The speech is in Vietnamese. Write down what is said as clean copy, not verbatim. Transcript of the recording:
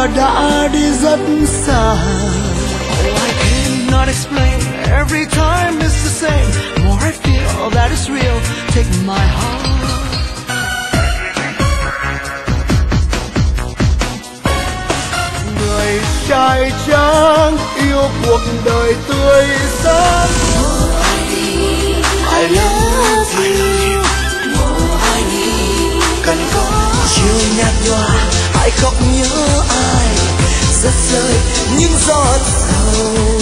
giờ đã đi rất xa. Oh, I cannot explain. Every time it's the same. More I feel that it's real. Take my heart. Người trai trắng yêu cuộc đời tươi sáng. I love you. Cần có chiều nhạt nhòa, ai khóc nhớ ai, rất rơi những giọt sầu.